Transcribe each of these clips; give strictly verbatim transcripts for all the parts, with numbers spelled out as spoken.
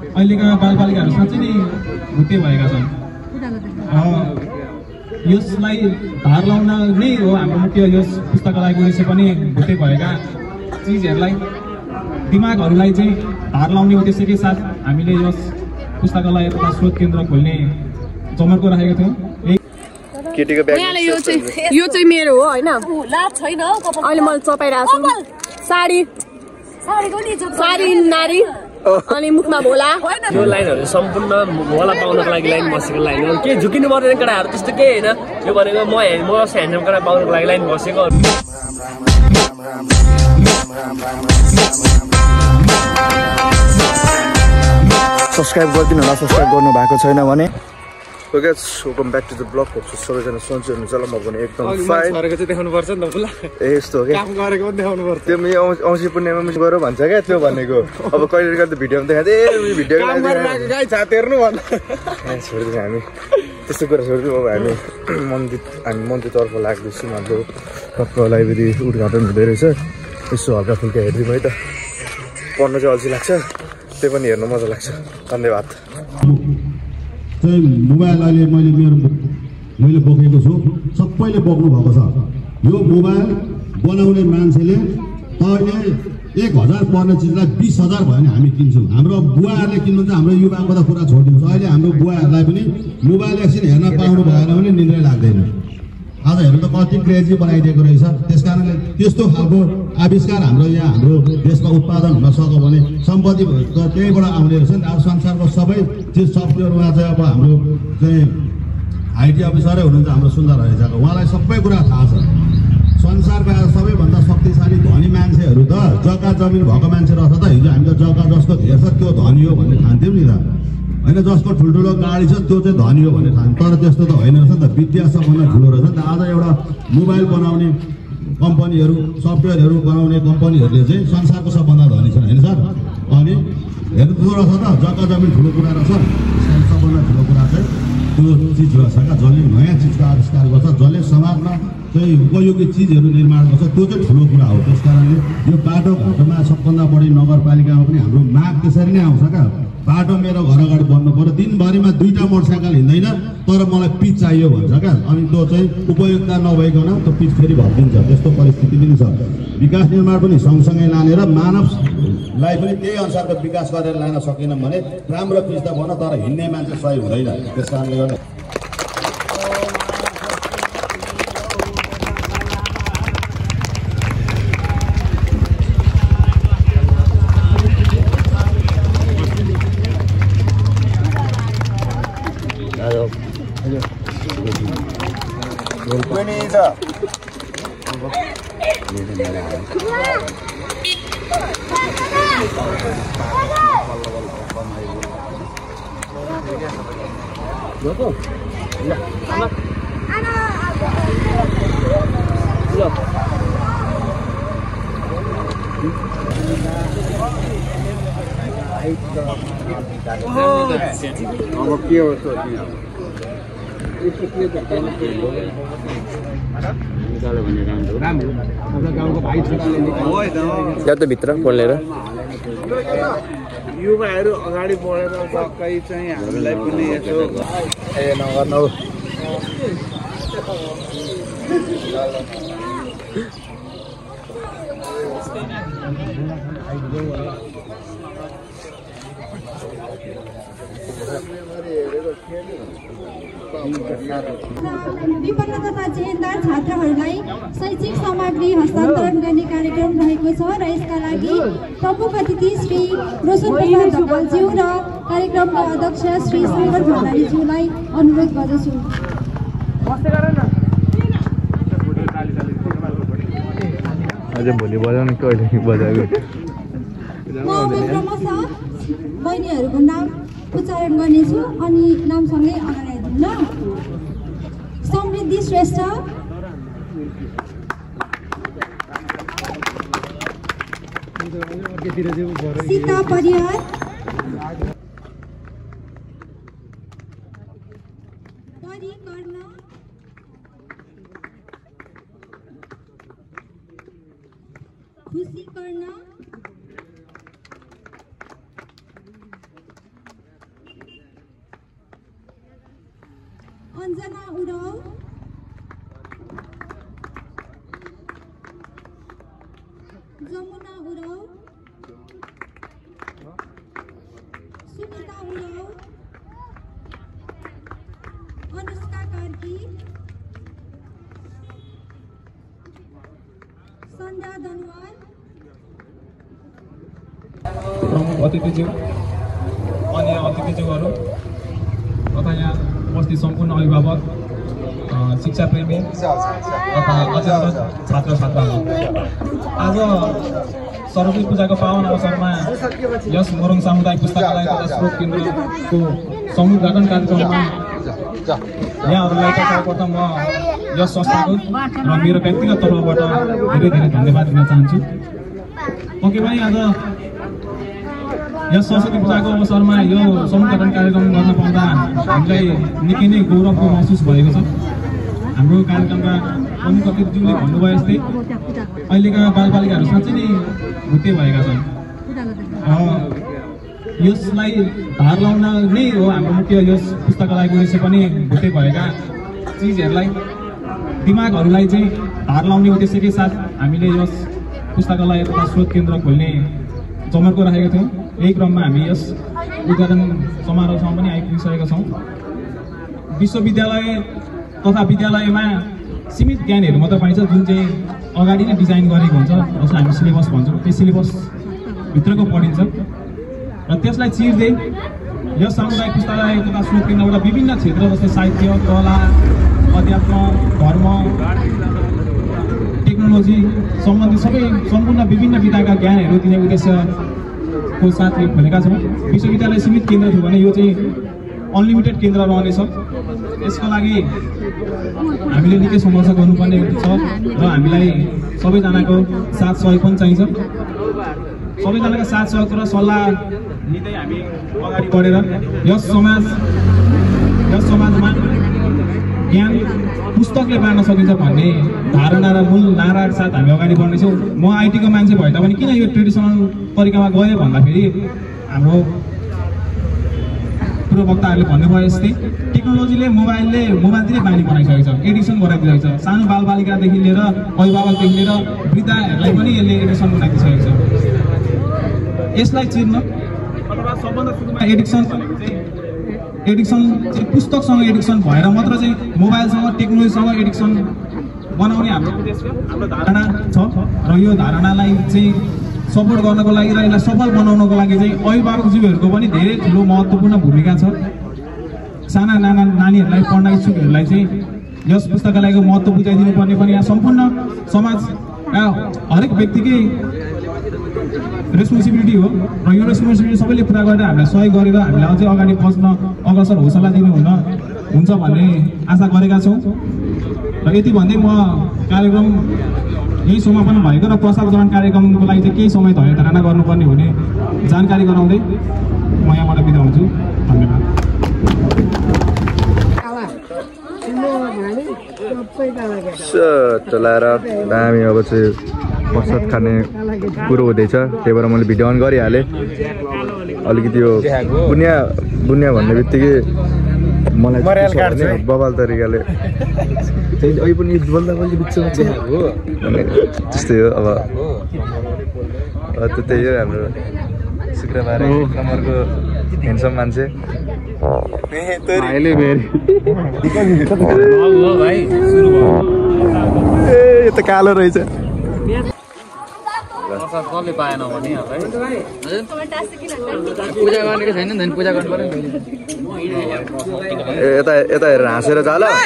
अहिलेका बालबालिकाहरू साँच्चै नै भुते भएका छन्। यसलाई धार लाउन नै हो हाम्रो मुख्य यस पुस्तकालयको उद्देश्य पनि भुते भएका चिजहरूलाई दिमागहरूलाई चाहिँ धार लाउने उद्देश्यकै साथ हामीले यस पुस्तकालय तथा स्रोत केन्द्र खोल्ने जमर्को राखेका थियौँ। केटीको ब्याग यो चाहिँ यो चाहिँ मेरो हो हैन लाभ छैन अहिले मैले चपाइरहेको छु साडी साडी नारी अनि मुखमा भोला यो लाइनहरु सम्पूर्ण भोला पाउनको लागि लाइन बसेको लाइन हो। के झुकिनु पर्दैन केटाहरु त्यस्तो के हैन। यो भनेको म म स्यान्डम केटा पाउनको लागि लाइन बसेको। सब्स्क्राइब गरिदिनु होला सब्स्क्राइब गर्नु भएको छैन भने। So guys, welcome back to the vlog. सबैजना सन्चै हुनुहुन्छ होला। म पनि एकदम फाइन। गरेको चाहिँ देखाउनु पर्छ नि त फुला। ए यस्तो हो के काम गरेको पनि देखाउनु पर्छ। त्यो म औँसी पुण्यमा मिस गरेर भन्छ क्या त्यो भनेको। अब कहिले कहिले त भिडियोमा देखाउँदै ए भिडियो काम गरिरहेको गाई छात हेर्नु भन्छ। छोडिदिनु हामी त्यस्तो कुरा छोडिदिउँ। अब हामी मन्दिर हामी मन्दिरतर्फ लाग्दैछौँ। हाम्रो टक्क लाइब्रेरी उद्घाटन हुँदै रहेछ। यसो हल्का फुल्का हेरिदिउँ है त। पढ्न चाहिँ अल्छी लाग्छ त्यही पनि हेर्नु मजा लाग्छ। धन्यवाद। चाहिँ मोबाइल अहिले मैले मेरो मैले बोकेको छु सबैले बोक्नु भएको छ। यो मोबाइल बनाउने मान्छेले अहिले एक हजार पर्ने चिजलाई बिस हजार भयो भने हामी किन्छौँ। हाम्रो बुवाहरूले किन्नुहुन्छ हाम्रो युवाको त कुरा छोडिदिन्छ। अहिले हाम्रो बुवाहरूलाई पनि मोबाइल एकछिन हेर्न पाउनु भएन भने निन्द्रै लाग्दैन। आज हेर्नु त कति क्रेजी बनाइदिएको रहेछ। त्यस कारणले त्यस्तो खालको आविष्कार हाम्रो यहाँ हाम्रो देशमा उत्पादन हुन सक्यो भने सम्पत्ति त्यहीबाट आउने रहेछ नि। अब संसारको सबै चिज सफ्टवेयरमा चाहिँ अब हाम्रो चाहिँ आइटी अफिसरै हुनुहुन्छ हाम्रो सुन्दर रहेछको। उहाँलाई सबै कुरा थाहा छ। संसारका सबैभन्दा शक्तिशाली धनी मान्छेहरू त जग्गा जमिन भएको मान्छे रहेछ त। हिजो हामी त जग्गा जसको धेर छ त्यो धनी हो भन्ने ठान्थ्यौँ नि त होइन। जसको ठुल्ठुलो गाडी छ त्यो चाहिँ धनी हो भन्ने ठान्छ। तर त्यस्तो त होइन रहेछ नि त। विद्या सबभन्दा ठुलो रहेछ नि त। आज एउटा मोबाइल बनाउने कम्पनीहरू सफ्टवेयरहरू बनाउने कम्पनीहरूले चाहिँ संसारको सबभन्दा धनी छन् होइन सर। अनि हेर्नु ठुलो रहेछ त जग्गा जमिन ठुलो कुरा रहेछ। सबभन्दा ठुलो कुरा चाहिँ त्यो चिज रहेछ क्या। जसले नयाँ चिजको आविष्कार गर्छ जसले समाजमा चाहिँ उपयोगी चिजहरू निर्माण गर्छ त्यो चाहिँ ठुलो कुरा हो। त्यस कारणले यो बाटो घाटोमा सबभन्दा बढी नगरपालिकामा पनि हाम्रो माग त्यसरी नै आउँछ क्या। बाटो मेरो घर अगाडि बन्नु पर्यो दिनभरिमा दुईवटा मोटरसाइकल हिँड्दैन तर मलाई पिच चाहियो भन्छ क्या। अनि त्यो चाहिँ उपयोगिता नभइकन त्यो पिच फेरि भनिदिन्छ। त्यस्तो परिस्थिति पनि छ। विकास निर्माण पनि सँगसँगै लानेर मानवलाई पनि त्यही अनुसारको विकास गरेर लान सकेनौँ भने राम्रो पिच त भन तर हिँड्ने मान्छे सही हुँदैन। त्यस कारणले गर्दा अब के हो त या त भित्र खोलेर युवाहरू अगाडि बढेर पक्कै चाहिँ हामीलाई पनि यसो ए नगर्नु विपन्नता चेहेन्दार छात्रहरूलाई शैक्षिक सामग्री हस्तान्तरण गर्ने कार्यक्रम रहेको छ र यसका लागि प्रमुख अतिथि श्री रोशन प्रसाद ढकालज्यू र कार्यक्रमका अध्यक्ष श्री शङ्कर भण्डारीज्यूलाई अनुरोध गर्दछु। अझै भोलि बजाउनु कहिले बजाएको म क्रमशः बहिनीहरूको नाम उच्चारण गर्नेछु अनि नामसँगै अगाडि आइदिनु ल। समृद्धि श्रेष्ठ, सीता परियार, परी कर्ण, खुसी कर्ण, अञ्जना उराव, जमुना उराव, सुनिता उराव, अनुष्का कार्की, सन्ध्या दनवार, प्रमुख अतिथिज्यू, अन्य अतिथिज्यूहरू तथा यहाँ उपस्थित सम्पूर्ण अभिभावक, शिक्षा प्रेमी तथा अध्यक्ष छात्र छात्राहरू, आज सरस्वती पूजाको पावन अवसरमा यस मोरङ सामुदायिक पुस्तकालय तथा स्रोत केन्द्रको समुद्घाटन कार्यक्रममा यहाँहरूलाई सर्वप्रथम म यस संस्थाको र मेरो व्यक्तिगत तर्फबाट धेरै धेरै धन्यवाद दिन चाहन्छु। ओके भाइ, आज यस सरस्वती पूजाको अवसरमा यो समुद्घाटन कार्यक्रम गर्न पाउँदा हामीलाई निकै नै गौरवको महसुस भएको छ। हाम्रो कार्यक्रमका प्रमुख अतिथिज्यूले भन्नुभयो जस्तै अहिलेका बालबालिकाहरू साँच्चै नै भुते भएका छन्। यसलाई धार लाउन नै हो हाम्रो मुख्य यस पुस्तकालयको उद्देश्य पनि भुते भएका चिजहरूलाई दिमागहरूलाई चाहिँ धार लाउने उद्देश्यकै साथ हामीले यस पुस्तकालय तथा स्रोत केन्द्र खोल्ने जमर्को राखेका थियौँ। यही क्रममा हामी यस उद्घाटन समारोहसम्म पनि आइपुगिसकेका छौँ। विश्वविद्यालय तथा विद्यालयमा सीमित ज्ञानहरू मात्र पाइन्छ, जुन चाहिँ अगाडि नै डिजाइन गरेको हुन्छ, जसलाई हामी सिलेबस भन्छौँ। त्यो सिलेबसभित्रको पढिन्छ र त्यसलाई चिर्दै यस सामुदायिक पुस्तकालय तथा स्रोत केन्द्रबाट विभिन्न क्षेत्र जस्तै साहित्य, कला, अध्यात्म, धर्म, टेक्नोलोजी सम्बन्धी सबै सम्पूर्ण विभिन्न विधाका ज्ञानहरू दिने उद्देश्यको साथ यो खोलेका छौँ। विश्वविद्यालय सीमित केन्द्र थियो भने यो चाहिँ अनलिमिटेड केन्द्र रहनेछ। यसको लागि हामीले निकै सङ्घर्ष गर्नुपर्ने छ र हामीलाई सबैजनाको साथ सहयोग पनि चाहिन्छ। सबैजनाको साथ सहयोग र सल्लाह लिँदै हामी अगाडि बढेर यस समाज यस समाजमा ज्ञान पुस्तकले बाँड्न सकिन्छ भन्ने धारणा र मूल नाराको साथ हामी अगाडि बढ्नेछौँ। म आइटीको मान्छे भए तापनि किन यो ट्रेडिसनल तरिकामा गएँ भन्दाखेरि हाम्रो पूर्ववक्ताहरूले भन्नुभयो जस्तै टेक्नोलोजीले मोबाइलले मोबाइलतिरै बानी बनाइसकेको छ, एडिक्सन गराइदिइसकेको छ। सानो बालबालिकादेखि लिएर अभिभावकदेखि लिएर वृद्धहरूलाई पनि यसले एडिक्सन बनाइदिइसकेको छ। यसलाई चिर्न अथवा सबभन्दा सुरुमा एडिक्सन भनेको चाहिँ एडिक्सन चाहिँ पुस्तकसँग एडिक्सन भएर मात्र चाहिँ मोबाइलसँग टेक्नोलोजीसँग एडिक्सन बनाउने हाम्रो उद्देश्य हाम्रो धारणा छ र यो धारणालाई चाहिँ सपोर्ट गर्नको लागि र यसलाई सफल बनाउनको लागि चाहिँ अभिभावकज्यूहरूको पनि धेरै ठुलो महत्त्वपूर्ण भूमिका छ। साना नाना नानीहरूलाई पढ्न इच्छुकहरूलाई चाहिँ यस पुस्तकालयको महत्त्व बुझाइदिनु पर्ने पनि यहाँ सम्पूर्ण समाजका हरेक व्यक्तिकै रेस्पोन्सिबिलिटी हो र यो रेस्पोन्सिबिलिटी सबैले पुरा गरेर हामीलाई सहयोग गरेर हामीलाई अझै अगाडि बढ्न अग्रसर हौसला दिनुहुन हुन्छ भन्ने आशा गरेका छौँ। र यति भन्दै म कार्यक्रम यही समापन भएको र प्रसारण कार्यक्रमको लागि चाहिँ केही समय धारणा गर्नुपर्ने हुने जानकारी गराउँदै म यहाँबाट बिदा हुन्छु। धन्यवाद। चलाएर दामी अब चाहिँ प्रसाद खाने कुरो हुँदैछ, त्यही भएर मैले भिडियो अन गरिहालेँ। अलिकति यो बुनिया बुनिया भन्ने बित्तिकै मलाई बबाल तरिकाले अहिले पनि बोल्दा बोल्दा बिचमा त्यस्तै हो। अब त्यही हो हाम्रो शुक्रबार नम्बरको हेन्सम मान्छे ए यो त कालो रहेछ। यता यता हेरेर हाँसेर जाल ल।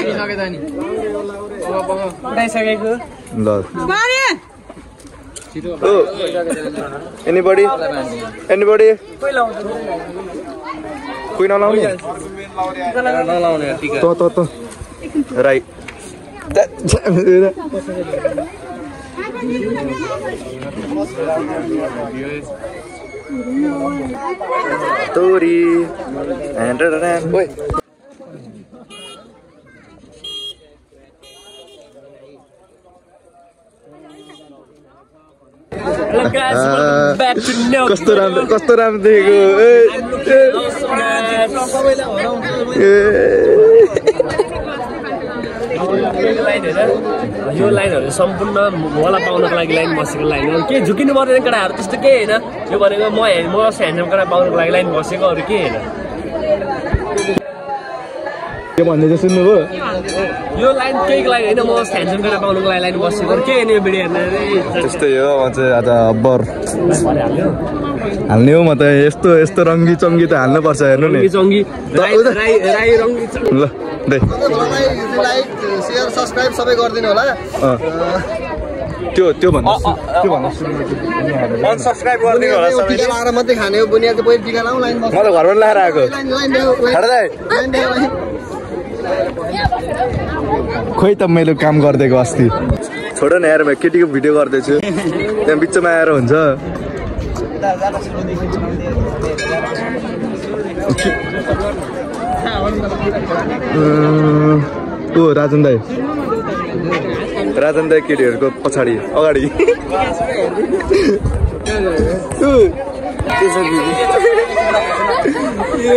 एनीबडी एनीबडी कोही नलाउने त त त राइट Story and boy. कस्तो राम्रो कस्तो राम्रो देखेको यो लाइन होइन यो लाइनहरू सम्पूर्ण मला पाउनको लागि लाइन बसेको लाइन हो के झुकिनु पर्दैन केटाहरू त्यस्तो केही होइन यो भनेको म म ह्यान्डसम केटा पाउनको लागि लाइन बसेको अरू केही होइन के भन्दै सुन्नुभयो यो लाइन केहीको लागि होइन म ह्यान्डसम केटा पाउनको लागि लाइन बसेको के होइन यो भिडियो हेर्ने त्यस्तै हो म चाहिँ आज अब्बर हाल्ने हो म त यस्तो यस्तो रङ्गी चङ्गी त हाल्नुपर्छ हेर्नु नि चङ्गी राई रङ्गी ल दे लाइक शेयर सब्स्क्राइब सबै गरिदिनु होला त्यो त्यो भन्नु त्यो भन्नु अनसब्स्क्राइब गरिदिनु होला सबै टिका लाएर मात्रै खाने हो बुनिया चाहिँ पहिले टिका लाउँ लाइन बस्छ म त घरबाट लाएर आएको खोइ त मैले काम गरिदिएको अस्ति छोड न यार केटीको भिडियो गर्दैछु त्यहाँ बिचमा आएर हुन्छ ओ राजन दाई राजन दाई केटीहरूको पछाडि अगाडि ए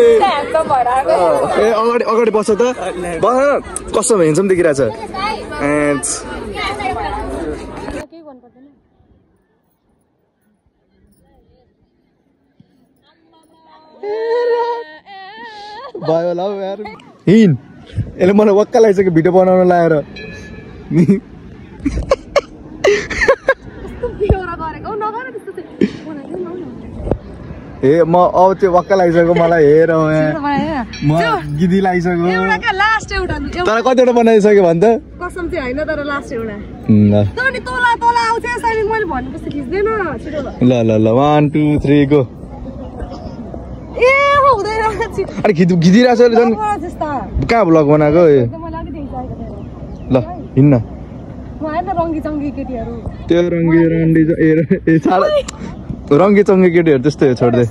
अगाडि अगाडि बस्छ त बस कस्तो हेन्सम देखिरहेछ भयो होला हौ यार हिँड यसले मलाई वक्का लगाइसक्यो भिडियो बनाउन लाएर ए म अब त्यो वक्का लगाइसक्यो मलाई हेर म गिदी लगाइसक्यो तर कतिवटा बनाइसक्यो भन् त कसम चाहिँ होइन तर लास्ट एउटा ल ल ल वान टू थ्री गो अरे खिद खिदिरहेछ झन् कहाँ भ्लग बनाएको ल हिँड्न त्यो रङ्गी रन्डी ए साह्रो रङ्गी चङ्गी केटीहरू त्यस्तै हो छोड्दै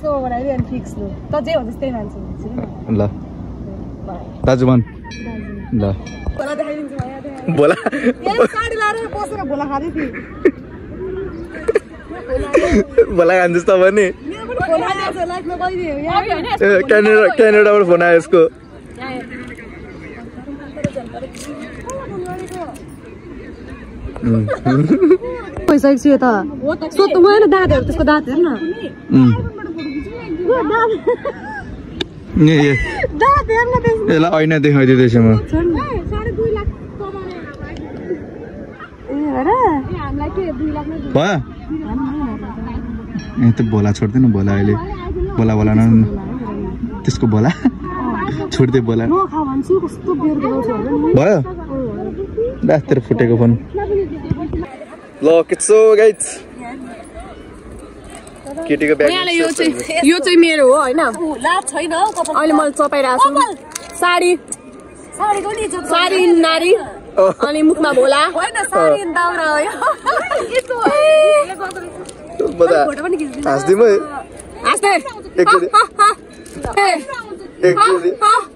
ल दाजु भन् ल बोला बोला खान्छ त भने क्यानाडा क्यानाडाबाट फोन आयो यसको पैसा छ त सोध्नु भएन दाँतहरू त्यसको दाँत हेर्न यसलाई ऐना देखाइदिँदैछु म भयो ए त बोला छोड्दैन बोला अहिले बोला बोला न त्यसको बोला छोड्दै बोला भयो दास्तिर फुटेको फोन ल केसो गाइस केटीको ब्याग यो चाहिँ यो चाहिँ मेरो हो हैन अहिले मैले चपाइरहेको छु साडी साडी नारी अनि मुखमा भोला हाँस्दिम है एकचोटि एकचोटि